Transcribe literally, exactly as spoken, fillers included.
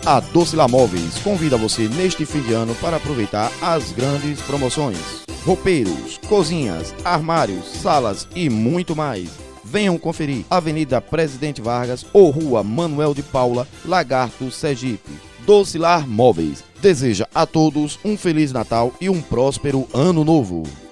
A Docilar Móveis convida você neste fim de ano para aproveitar as grandes promoções. Roupeiros, cozinhas, armários, salas e muito mais. Venham conferir. Avenida Presidente Vargas ou Rua Manuel de Paula, Lagarto, Sergipe. Docilar Móveis deseja a todos um Feliz Natal e um próspero Ano Novo.